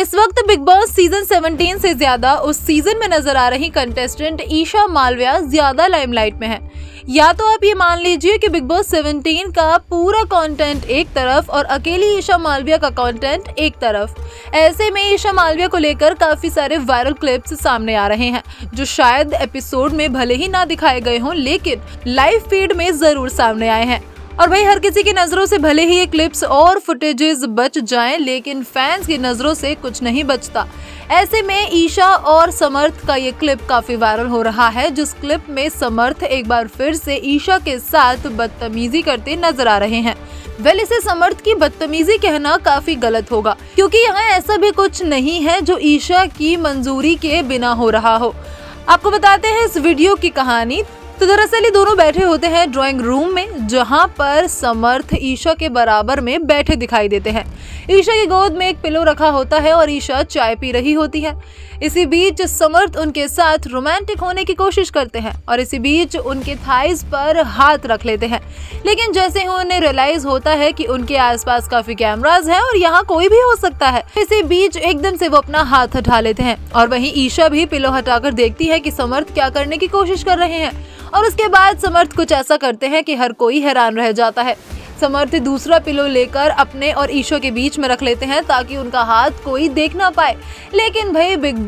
इस वक्त big boss season 17 से ज्यादा उस सीजन में नजर आ रही कंटेस्टेंट ईशा मालविया ज्यादा लाइमलाइट में है। या तो आप ये मान लीजिए कि बिग बॉस 17 का पूरा कंटेंट एक तरफ और अकेली ईशा मालविया का कंटेंट एक तरफ। ऐसे में ईशा मालविया को लेकर काफी सारे वायरल क्लिप्स सामने आ रहे हैं, जो शायद एपिसोड में भले ही ना दिखाए गए हों, लेकिन लाइव फीड में जरूर सामने आए हैं। और भाई हर किसी की नजरों से भले ही ये क्लिप्स और फुटेजेस बच जाएं, लेकिन फैंस की नजरों से कुछ नहीं बचता। ऐसे में ईशा और समर्थ का ये क्लिप काफी वायरल हो रहा है, जिस क्लिप में समर्थ एक बार फिर से ईशा के साथ बदतमीजी करते नजर आ रहे हैं। इसे समर्थ की बदतमीजी कहना काफी गलत होगा, क्योंकि यहाँ ऐसा भी कुछ नहीं है जो ईशा की मंजूरी के बिना हो रहा हो। आपको बताते हैं इस वीडियो की कहानी। तो दरअसल ये दोनों बैठे होते हैं ड्राइंग रूम में, जहां पर समर्थ ईशा के बराबर में बैठे दिखाई देते हैं। ईशा की गोद में एक पिलो रखा होता है और ईशा चाय पी रही होती है। इसी बीच समर्थ उनके साथ रोमांटिक होने की कोशिश करते हैं और इसी बीच उनके थाइज पर हाथ रख लेते हैं, लेकिन जैसे ही उन्हें रियलाइज होता है कि उनके आसपास काफी कैमरास हैं और यहाँ कोई भी हो सकता है, इसी बीच एकदम से वो अपना हाथ हटा लेते हैं। और वहीं ईशा भी पिलो हटाकर देखती है कि समर्थ क्या करने की कोशिश कर रहे हैं, और उसके बाद समर्थ कुछ ऐसा करते हैं कि हर कोई हैरान रह जाता है। समर्थ दूसरा पिलो लेकर अपने और ईशा के बीच में रख लेते हैं ताकि उनका हाथ कोई देख ना पाए, लेकिन भाई बिग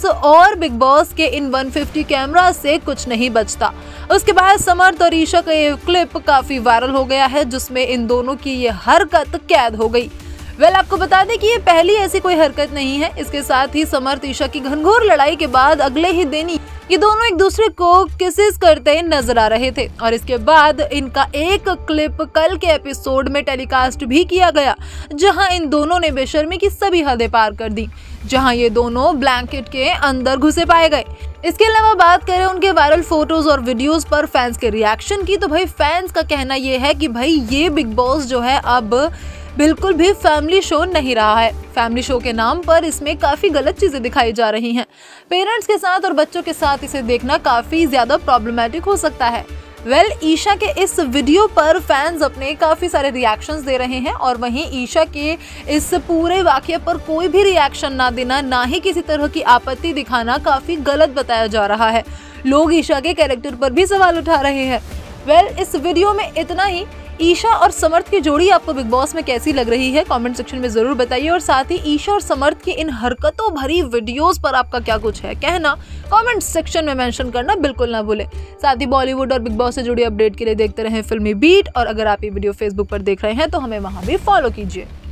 बॉस के इन 150 कैमरा से कुछ नहीं बचता। उसके बाद समर्थ और ईशा का ये क्लिप काफी वायरल हो गया है, जिसमें इन दोनों की ये हरकत कैद हो गई। आपको बता दें कि ये पहली ऐसी कोई हरकत नहीं है। इसके साथ ही समर्थ ईशा की घनघोर लड़ाई के बाद अगले ही दिन ये दोनों एक दूसरे को किसेस करते नजर आ रहे थे, और इसके बाद इनका एक क्लिप कल के एपिसोड में टेलीकास्ट भी किया गया, जहां इन दोनों ने बेशर्मी की सभी हदें पार कर दी, जहां ये दोनों ब्लैंकेट के अंदर घुसे पाए गए। इसके अलावा बात करें उनके वायरल फोटोज और वीडियोस पर फैंस के रिएक्शन की, तो भाई फैंस का कहना ये है कि भाई ये बिग बॉस जो है अब बिल्कुल भी फैमिली शो नहीं रहा है। फैमिली शो के नाम पर इसमें काफी गलत चीजें दिखाई जा रही हैं। पेरेंट्स के साथ और बच्चों के साथ इसे देखना काफी ज्यादा प्रॉब्लमेटिक हो सकता है। ईशा के इस वीडियो पर फैंस अपने काफी सारे रिएक्शंस दे रहे हैं, और वहीं ईशा के इस पूरे वाकये पर कोई भी रिएक्शन ना देना, ना ही किसी तरह की आपत्ति दिखाना काफी गलत बताया जा रहा है। लोग ईशा के कैरेक्टर पर भी सवाल उठा रहे हैं। इस वीडियो में इतना ही। ईशा और समर्थ की जोड़ी आपको बिग बॉस में कैसी लग रही है, कमेंट सेक्शन में जरूर बताइए, और साथ ही ईशा और समर्थ की इन हरकतों भरी वीडियोस पर आपका क्या कुछ है कहना, कमेंट सेक्शन में मेंशन करना बिल्कुल ना भूलें। साथ ही बॉलीवुड और बिग बॉस से जुड़ी अपडेट के लिए देखते रहें फिल्मी बीट, और अगर आप ये वीडियो फेसबुक पर देख रहे हैं तो हमें वहां भी फॉलो कीजिए।